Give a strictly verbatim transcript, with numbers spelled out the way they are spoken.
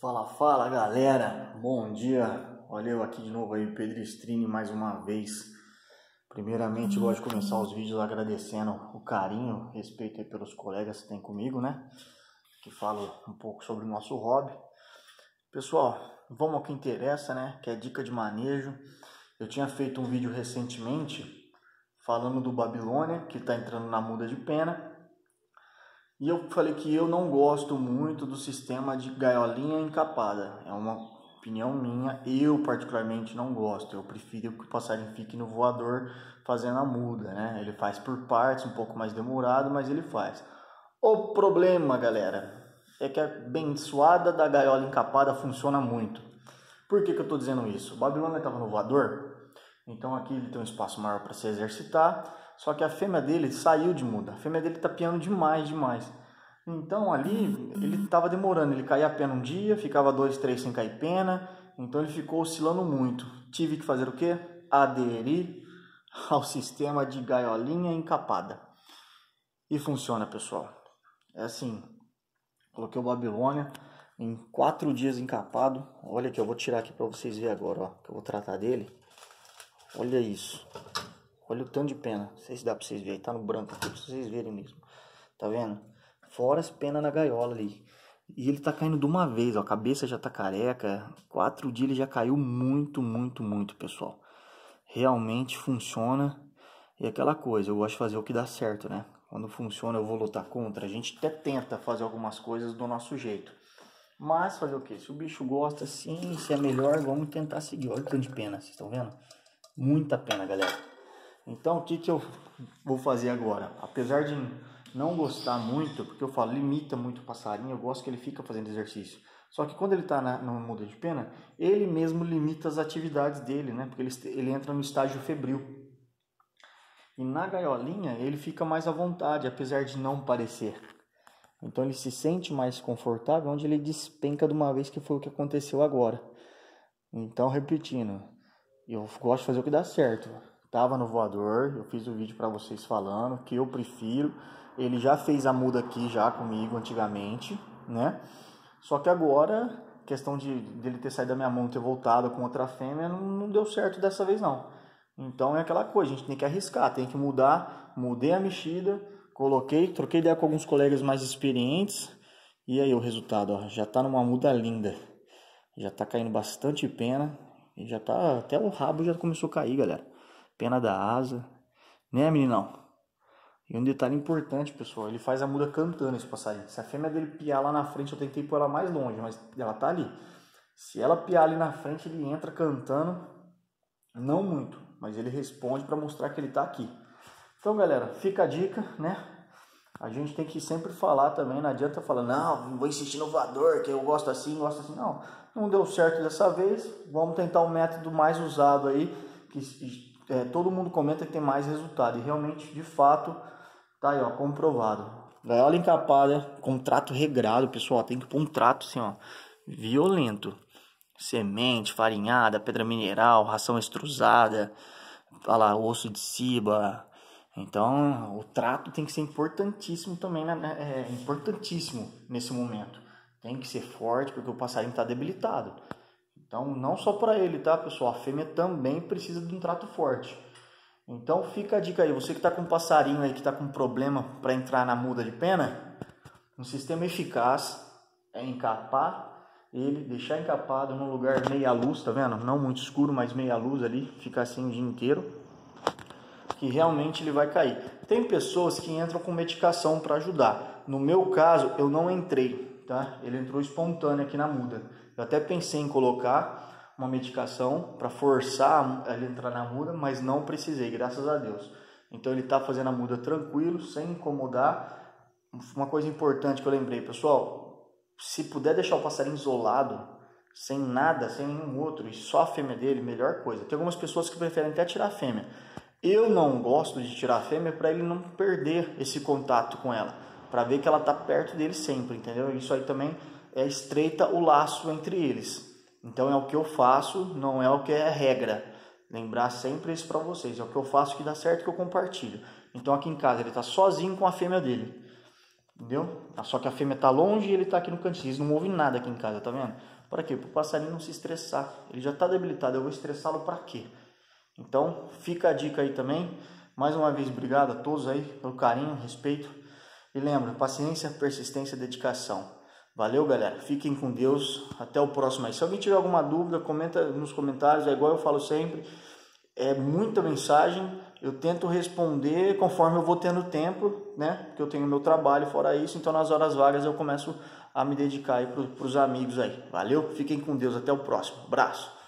Fala, fala galera, bom dia, olha eu aqui de novo aí, Pedro Strini mais uma vez. Primeiramente gosto de começar os vídeos agradecendo o carinho, respeito aí pelos colegas que tem comigo, né? Que falo um pouco sobre o nosso hobby. Pessoal, vamos ao que interessa, né? Que é dica de manejo. Eu tinha feito um vídeo recentemente falando do Babilônia, que está entrando na muda de pena. E eu falei que eu não gosto muito do sistema de gaiolinha encapada. É uma opinião minha, eu particularmente não gosto. Eu prefiro que o passarinho fique no voador fazendo a muda, né? Ele faz por partes, um pouco mais demorado, mas ele faz. O problema, galera, é que a abençoada da gaiola encapada funciona muito. Por que que eu estou dizendo isso? O Babilônia estava no voador, então aqui ele tem um espaço maior para se exercitar. Só que a fêmea dele saiu de muda. A fêmea dele tá piando demais, demais. Então ali ele estava demorando. Ele caía a pena um dia, ficava dois, três sem cair pena. Então ele ficou oscilando muito. Tive que fazer o quê? Aderir ao sistema de gaiolinha encapada. E funciona, pessoal. É assim. Coloquei o Babilônia em quatro dias encapado. Olha que eu vou tirar aqui para vocês verem agora, ó. Que eu vou tratar dele. Olha isso. Olha o tanto de pena. Não sei se dá pra vocês verem. Tá no branco aqui pra vocês verem mesmo. Tá vendo? Fora as penas na gaiola ali. E ele tá caindo de uma vez, ó. A cabeça já tá careca. Quatro dias ele já caiu muito, muito, muito, pessoal. Realmente funciona. E aquela coisa, eu gosto de fazer o que dá certo, né? Quando funciona eu vou lutar contra. A gente até tenta fazer algumas coisas do nosso jeito. Mas fazer o quê? Se o bicho gosta sim, se é melhor, vamos tentar seguir. Olha o tanto de pena, vocês estão vendo? Muita pena, galera. Então, o que, que eu vou fazer agora? Apesar de não gostar muito, porque eu falo, limita muito o passarinho, eu gosto que ele fica fazendo exercício. Só que quando ele está na, na muda de pena, ele mesmo limita as atividades dele, né? Porque ele, ele entra no estágio febril. E na gaiolinha, ele fica mais à vontade, apesar de não parecer. Então, ele se sente mais confortável, onde ele despenca de uma vez, que foi o que aconteceu agora. Então, repetindo, eu gosto de fazer o que dá certo. Tava no voador, eu fiz o vídeo para vocês falando que eu prefiro. Ele já fez a muda aqui já comigo antigamente, né? Só que agora, questão de dele ter saído da minha mão, ter voltado com outra fêmea, não, não deu certo dessa vez não. Então é aquela coisa, a gente tem que arriscar, tem que mudar. Mudei a mexida, coloquei, troquei ideia com alguns colegas mais experientes. E aí o resultado, ó, já tá numa muda linda. Já tá caindo bastante pena. E já tá, até o rabo já começou a cair, galera. Pena da asa, né, meninão? E um detalhe importante, pessoal, ele faz a muda cantando, esse passarinho. Se a fêmea dele piar lá na frente, eu tentei pôr ela mais longe, mas ela tá ali. Se ela piar ali na frente, ele entra cantando, não muito, mas ele responde para mostrar que ele tá aqui. Então, galera, fica a dica, né? A gente tem que sempre falar também, não adianta falar, não, vou insistir no voador, que eu gosto assim, gosto assim. Não, não deu certo dessa vez, vamos tentar um método mais usado aí, que É, todo mundo comenta que tem mais resultado. E realmente, de fato, tá aí, ó, comprovado. Gaiola encapada, com trato regrado, pessoal. Tem que pôr um trato assim, ó, violento. Semente, farinhada, pedra mineral, ração extrusada, olha lá, osso de ciba. Então, o trato tem que ser importantíssimo também, né? É importantíssimo nesse momento. Tem que ser forte, porque o passarinho está debilitado. Então, não só para ele, tá, pessoal? A fêmea também precisa de um trato forte. Então, fica a dica aí. Você que está com um passarinho aí, que está com problema para entrar na muda de pena, um sistema eficaz é encapar ele, deixar encapado num lugar meia luz, tá vendo? Não muito escuro, mas meia luz ali, ficar assim o dia inteiro, que realmente ele vai cair. Tem pessoas que entram com medicação para ajudar. No meu caso, eu não entrei, tá? Ele entrou espontâneo aqui na muda. Eu até pensei em colocar uma medicação para forçar ele entrar na muda, mas não precisei, graças a Deus. Então ele está fazendo a muda tranquilo, sem incomodar. Uma coisa importante que eu lembrei, pessoal, se puder deixar o passarinho isolado, sem nada, sem nenhum outro, e só a fêmea dele, melhor coisa. Tem algumas pessoas que preferem até tirar a fêmea. Eu não gosto de tirar a fêmea para ele não perder esse contato com ela, para ver que ela está perto dele sempre, entendeu? Isso aí também é estreita o laço entre eles. Então é o que eu faço, não é o que é regra. Lembrar sempre isso para vocês. É o que eu faço que dá certo, que eu compartilho. Então aqui em casa ele está sozinho com a fêmea dele. Entendeu? Só que a fêmea tá longe e ele tá aqui no cantinho. Eles não ouvem nada aqui em casa, tá vendo? Para quê? Para o passarinho não se estressar. Ele já tá debilitado, eu vou estressá-lo para quê? Então, fica a dica aí também. Mais uma vez, obrigado a todos aí pelo carinho, respeito. E lembra, paciência, persistência, dedicação. Valeu, galera. Fiquem com Deus. Até o próximo aí. Se alguém tiver alguma dúvida, comenta nos comentários. É igual eu falo sempre. É muita mensagem. Eu tento responder conforme eu vou tendo tempo, né? Porque eu tenho meu trabalho fora isso. Então, nas horas vagas, eu começo a me dedicar aí para os amigos aí. Valeu? Fiquem com Deus. Até o próximo. Abraço.